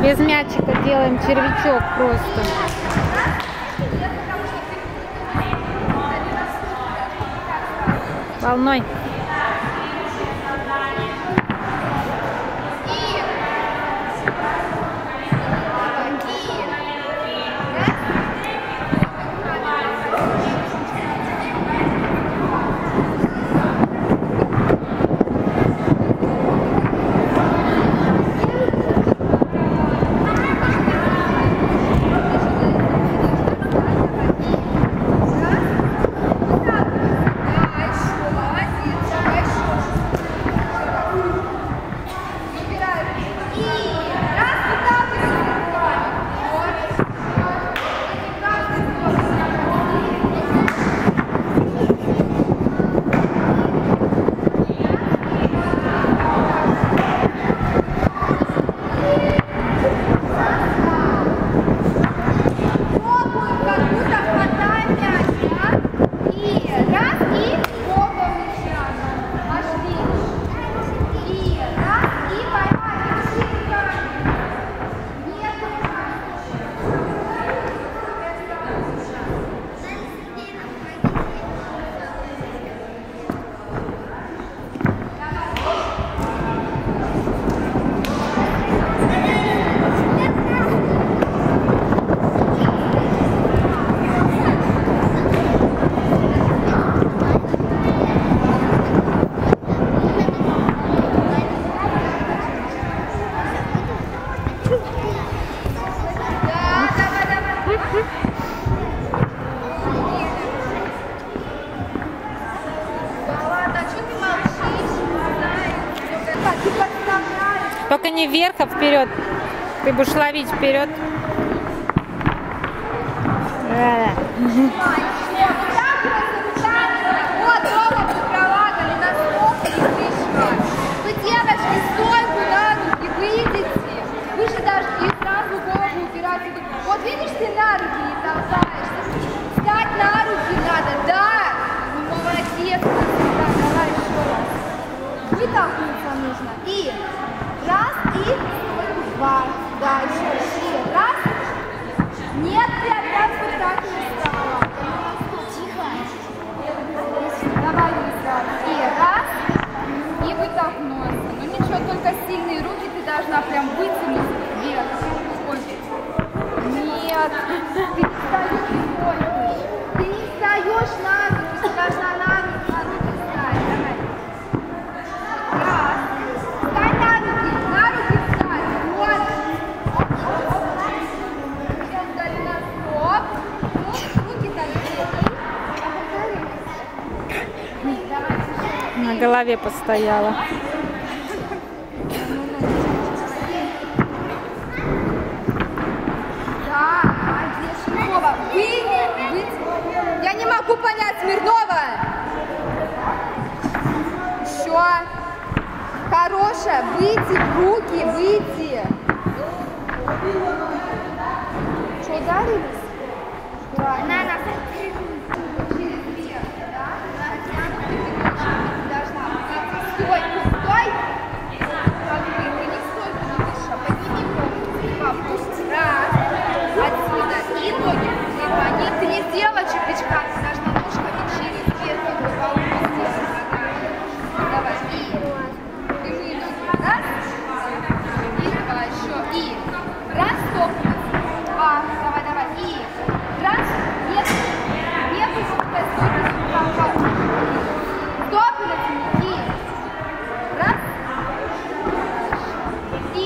Без мячика делаем червячок просто. Волной. Только не вверх, а вперед. Ты будешь ловить вперед. Вы, девочки, стойку на руки выйдете. Вы же даже и сразу голову упираете. Вот видишь, ты на руки не толкаешься. Встать на руки надо, да? Молодец. Да, давай еще раз. Вытолкнуться нужно. И раз, и два. Да, еще раз. И раз. Нет, ты опять вот так не стала. Тихо. Давай сразу. И раз. И вытолкнулся. Ну ничего, только сильные руки ты должна прям вытянуть вверх. Ой. Нет. Ты не встаешь. Ты не встаешь на руки. Ты должна на руки встать. Давай. Раз. Встань на руки. На руки встань. Вот. Сейчас дали на стоп. Руки так делай. Давай. На голове постояла. Я не могу понять, Смирнова. Еще. Хорошая. Выйти в руки, выйти. Что, ударились? Да. Стой, стой. Ты не стой, не дыша. Подними ногу. Раз. Отсюда. И ноги. Ты не сделала червячка, ты должна ножками через вес голову сделать. Давай. И прямые ноги. Раз. И давай еще. И раз, стоп. Два. Давай, давай. И раз. Нет. Нет. Стоп. И раз. И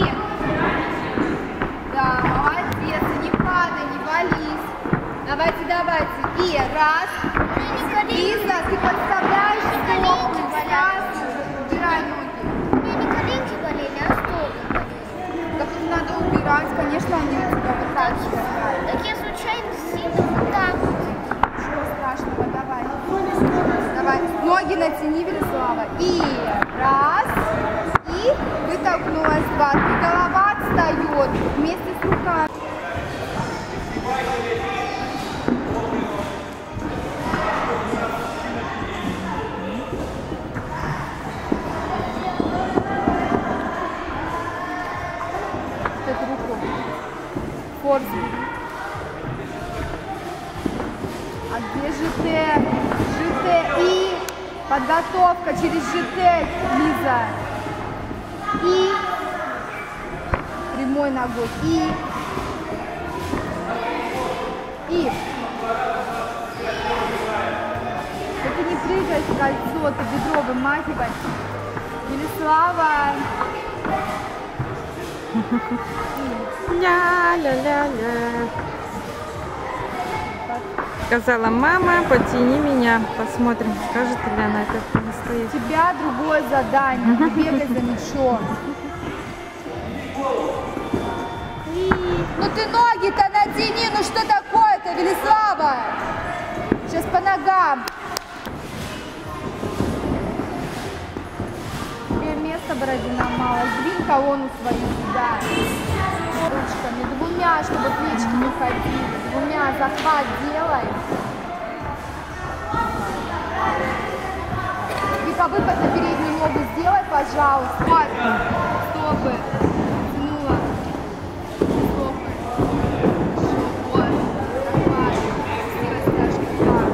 да, молодец. Не падай, не вались. Давайте, давайте. И раз. Лиза, ты подставляешь стопы. Убирай ноги. Мне не коленки болели, а стопы болели. Так их надо убирать, конечно, они у тебя вот так же. Так я случайно сильно вот так вот. Ничего страшного, давай. Давай. Ноги натяни, Велислава. И раз. И вытолкнулась. Два. И голова отстает вместе с руками. Руку. форс. А где ЖТ? ЖТ и подготовка через ЖТ, Лиза. И прямой ногой. И ты не прыгай в кольцо, ты бедро вымахивай. Велислава. Ля-ля-ля-ля. Сказала мама, потяни меня. Посмотрим, скажет ли она это У настоящее. тебя другое задание, не бегай за мячом. Ну ты ноги-то натяни, ну что такое-то, Велислава? Сейчас по ногам. Тебе места, Бородина, мало. Сдвинь колонну свою сюда. Ручками, двумя, чтобы плечики не ходили. Двумя захват делай. И выпад на переднюю ногу сделай, пожалуйста. Стопы. Тянула. Стопы. Вот. Захват. Сделай стяжки. Так.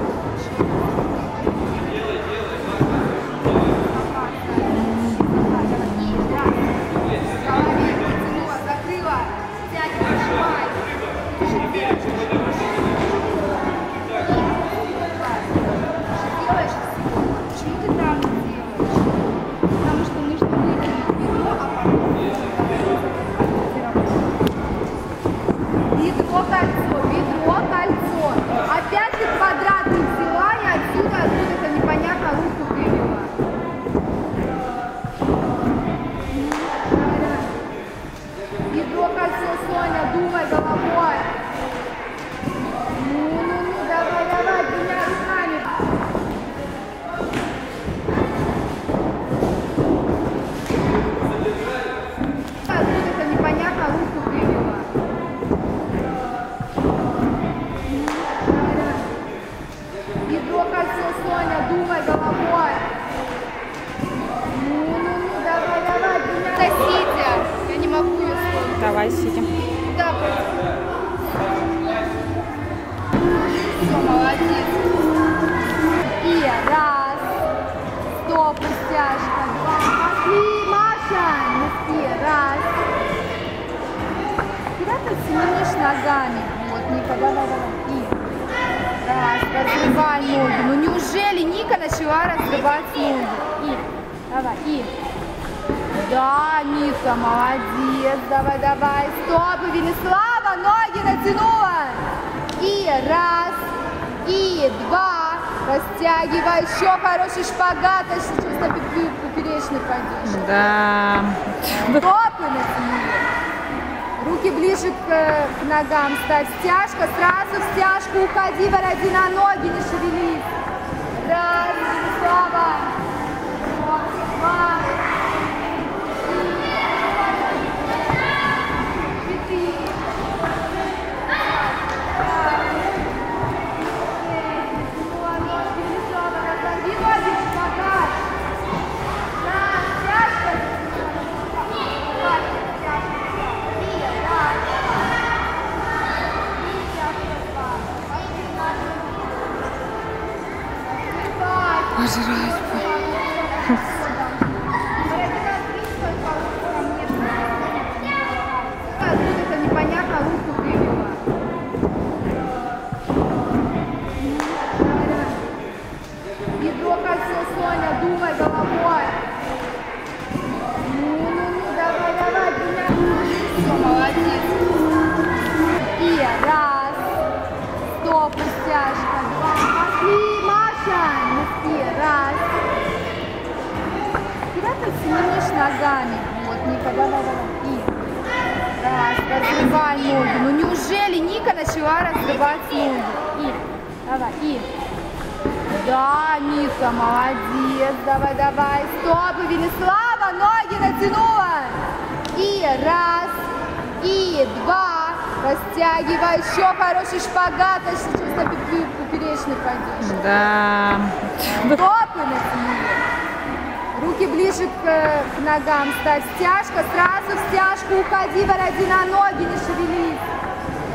Давай, сидим. Да, все, молодец. И раз. Стоп, стяжка. Два. Пошли, Маша. Носки. Раз. Куда ты семенишь ногами? Вот, Ника, давай. И раз. Разрывай ноги. Ну неужели Ника начала разрывать ноги? И давай. И да, Ника, молодец. Давай. Стопы, Велислава, ноги натянула. И раз, и два. Растягивай. Еще хороший шпагат. А сейчас на поперечный пойдешь. Да. Стопы натянули. Руки ближе к ногам ставь. Стяжка. Сразу в стяжку уходи. Бородина, ноги не шевелись. Раз, Велислава. Два. Пожрать. Откуда-то непонятно руку вывела. Бедро кольцо, Соня, думай головой. Ну, давай, двумя. Все, молодец. И раз. Стоп, стяжка. Два. Пошли, Маша. Носки. Раз. Куда ты семенишь ногами? Вот, Ника, давай. И раз. Разрывай ноги. Ну неужели Ника начала разрывать ноги? И давай. И да, Ника, молодец. Давай. Стопы, Велислава, ноги натянула. И раз, и два. Растягивай. Еще хороший шпагат. А сейчас на поперечный пойдешь. Да. Стопы натянули. Руки ближе к ногам ставь. Стяжка. Сразу в стяжку уходи. Бородина, ноги не шевелись.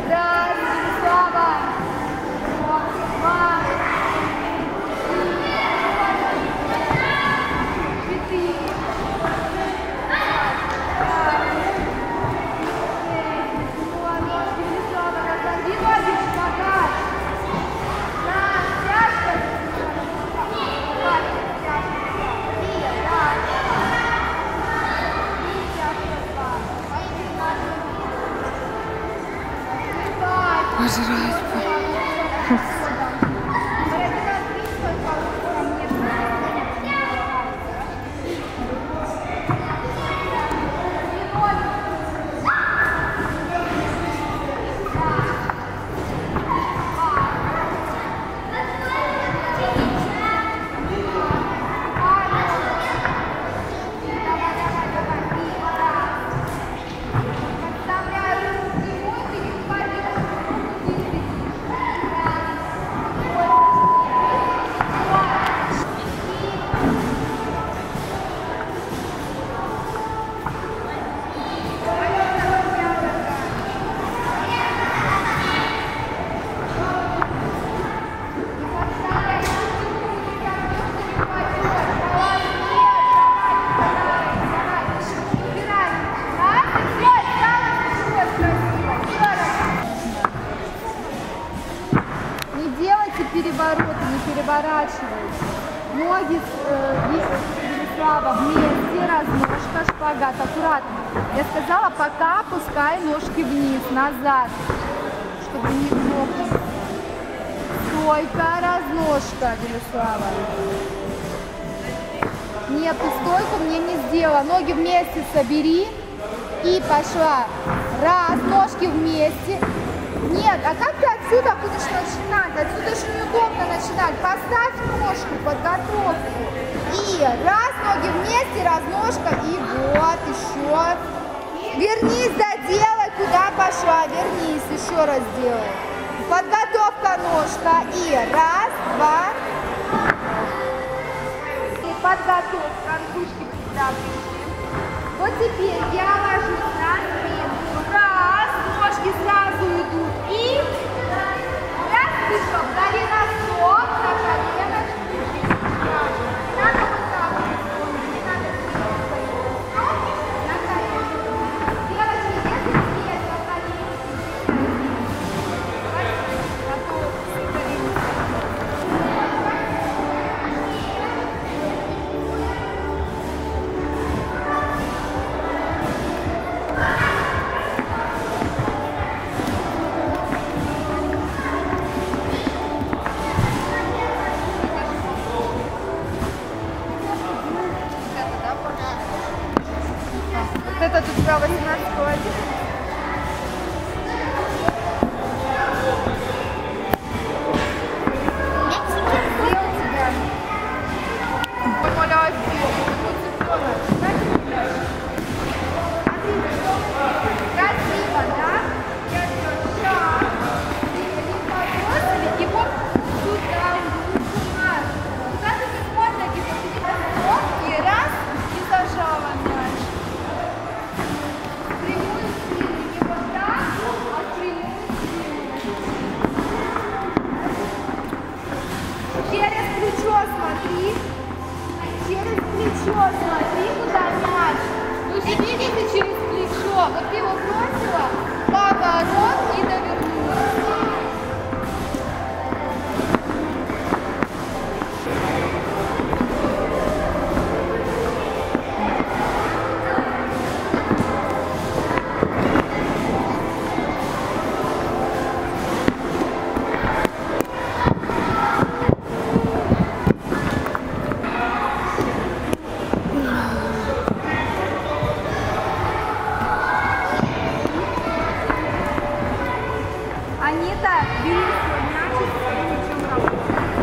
Пожрать бы. Перевороты, не переворачивайте. Ноги, Велислава, вместе, разножка, шпагат, аккуратно. Я сказала, пока опускай ножки вниз, назад, чтобы не гнуться. Стойка, разножка, Велислава. Нет, ты стойку мне не сделала. Ноги вместе собери и пошла. Раз, ножки вместе. Нет, а как ты отсюда будешь начинать? Отсюда же неудобно начинать. Поставь ножку, подготовку. И раз, ноги вместе, разножка. И вот, еще. Вернись, доделай, куда пошла. Вернись, еще раз делай. Подготовка, ножка. И раз, два. И подготовка, ручки приставлены. Вот теперь я ложусь на спинку. Раз, ножки сразу идут. И раз, пішов, колено стоп, на колено. Надо вот так вот. Не надо стоп, на колено. Девочки, если здесь на колено. Готов, колено. Вот это тут про 18 холодильник. Где у тебя? Помоляю, красиво, да? Я все сейчас. И вот сюда, куда ты не смотришь, и раз, и зажала мяч. Прямую спину, не вот так, а прямую спину. Через плечо смотри. Через плечо смотри, куда мяч. Вы же видите через плечо. Вот ты его бросила, поворот и довернулась. Анита, бери свой мяч и с мячом работай.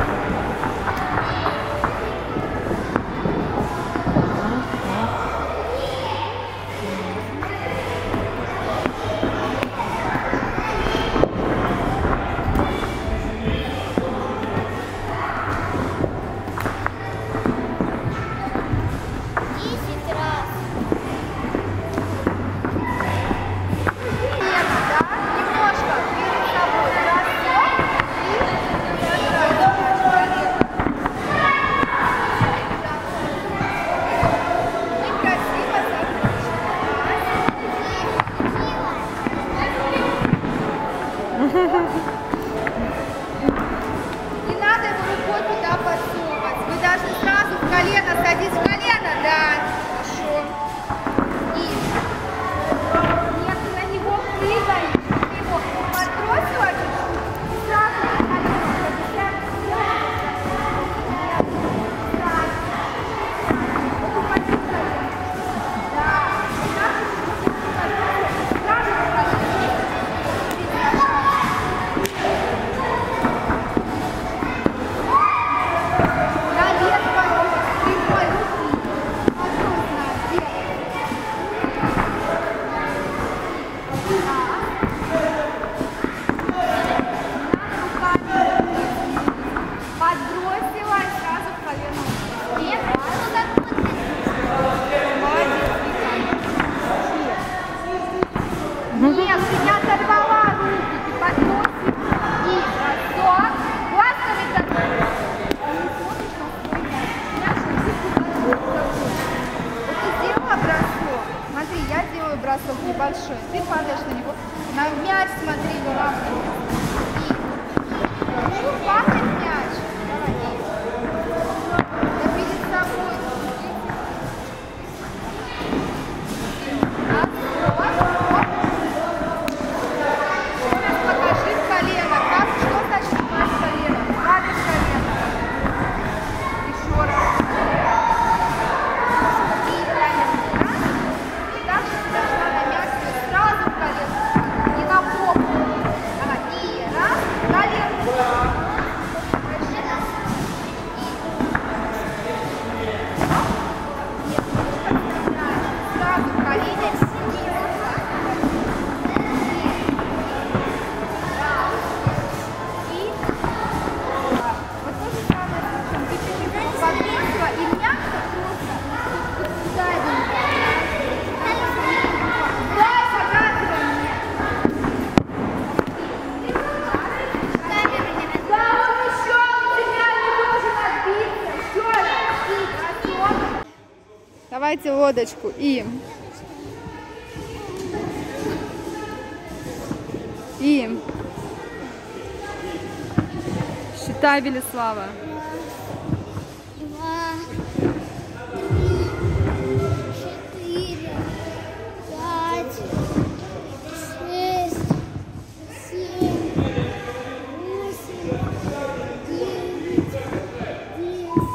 Не надо его рукой туда подсовывать. Вы должны сразу в колено садись в колено, да. Хорошо. И нет, ты на него прыгаешь. Ты его подбросила чуть-чуть. смотри, голову. Пахнет мяч. Давай. Да перед собой. Покажи колено. Что значит пасть колено? Пасть колено. Еще раз. И колено. И дальше сюда на мяч. Сразу в колено. Не на попу. Ага. И раз. Колено. Сразу в колено. Давайте лодочку и считай, Велислава. 2, 3, 4, 5, 6, 7, 8, 9, 10.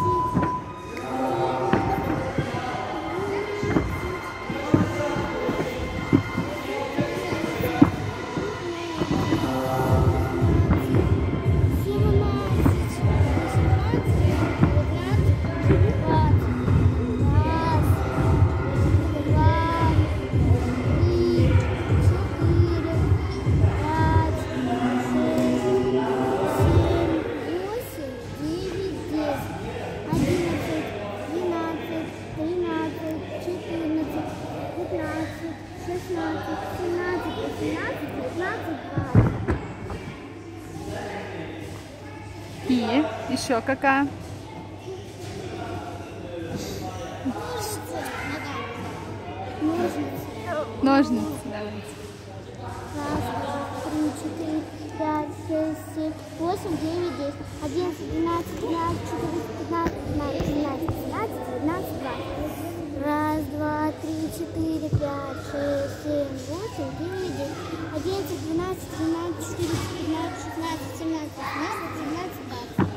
И еще какая? Ножницы, давайте. 1, 2, 3, 4, 5, 6, 7, 8, 9, 10, 11, 12, 13, 14, 15, 16, 17, 18, 19, 20. 1, 2, 3, 4, 5, 6, 7, 8, 9, 10, 11, 12, 13, 14, 15, 16, 17, 18, 19, 20.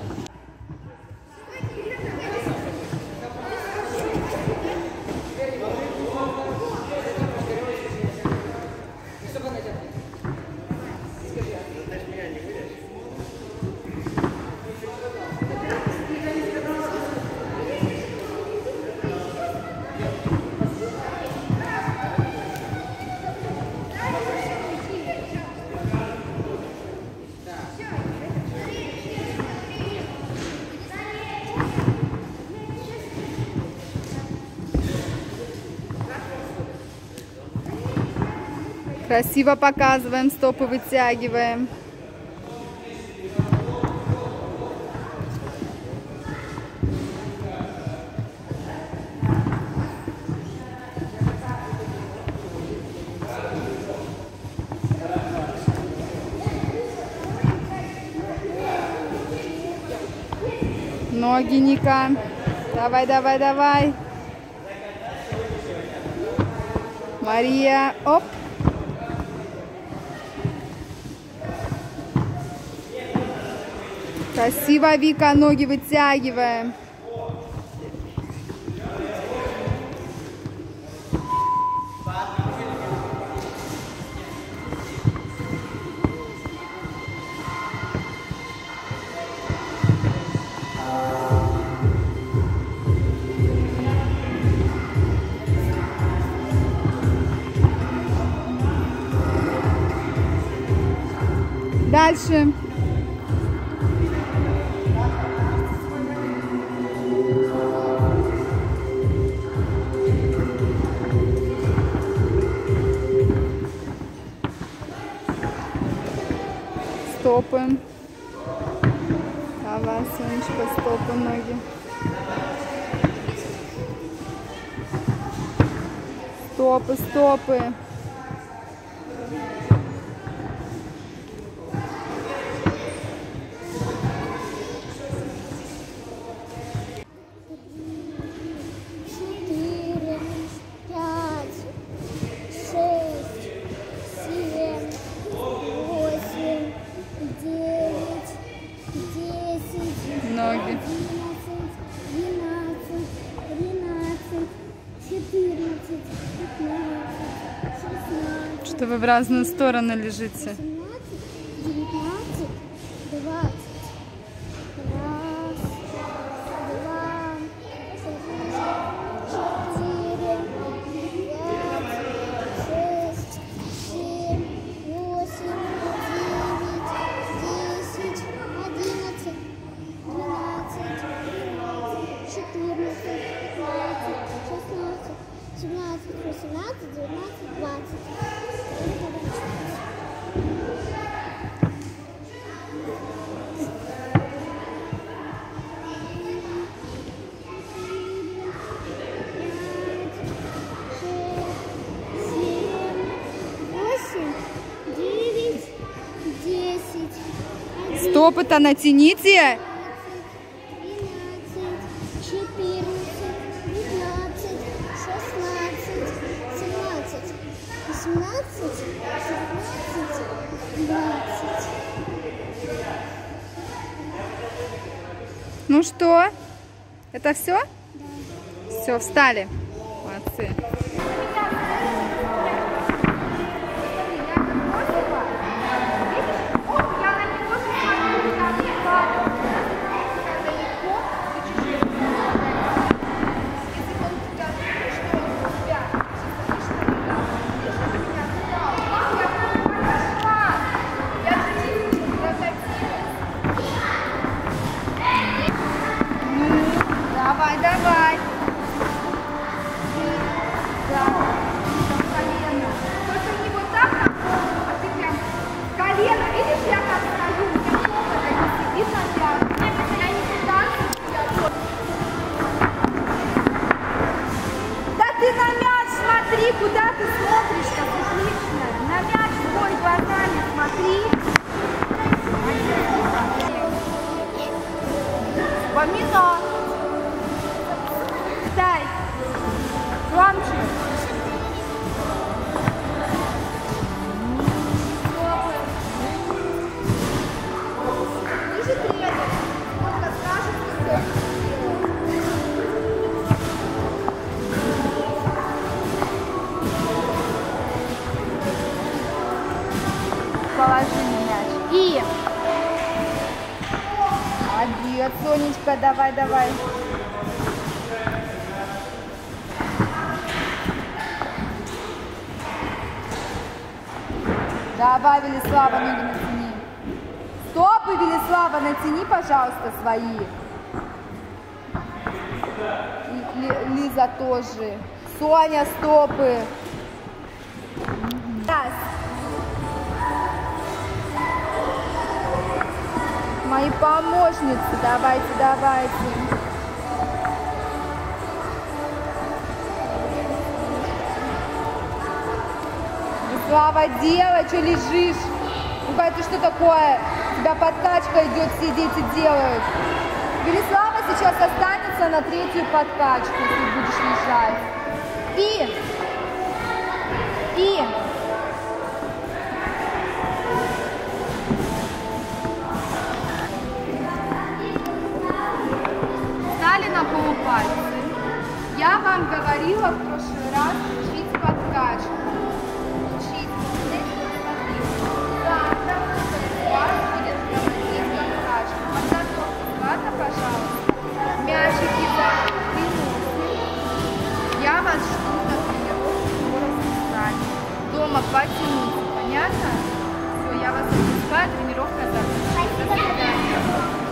Красиво показываем, стопы вытягиваем. Ноги, Ника. Давай, давай, давай. Мария, оп. Красиво, Вика, ноги вытягиваем. Дальше. Стопы. Давай, Сонечка, стопы, ноги. Стопы, стопы. вы в разные стороны лежите. 18, 19, 20. Раз, два, четыре, пять, шесть, семь, восемь, девять, 10, 11, 12, 14, 15, 16, 17, 18, 19, 20. Стопы-то натяните. 13, 14, 15, 16, 17, 18, 19, 20. Ну что? Это все? Да. Все, встали. Молодцы. Давай, давай. Да. Колено. Только не вот так, а ты прям колено. Видишь, я как стою, у меня попа так сидит на пятке. Я не пытаюсь. Да ты на мяч смотри, куда ты смотришь-то, отлично. На мяч твой глазами смотри. Помимо. Дай. Громче. Ниже тренер. Сколько скажет, что положи мяч. И. Молодец, Сонечка, давай, давай. Давай, Велислава, ноги натяни. Стопы, Велислава, натяни, пожалуйста, свои. Лиза тоже. Соня, стопы. Раз. Мои помощницы, давайте, давайте. Слава, делай, что лежишь? Ну, это что такое? У тебя подкачка идет, все дети делают. Велислава сейчас останется на третью подкачку, если будешь лежать. И. Стали на полупальцы. Я вам говорила в прошлый раз учить подкачку. Завтра у вас будет проводить подкачку. Подготовьте, ладно, пожалуйста? Мячики приносим. Я вас жду на тренировку по расписанию. Дома потяните, понятно? Все, я вас отпускаю, тренировка завтра. До свидания.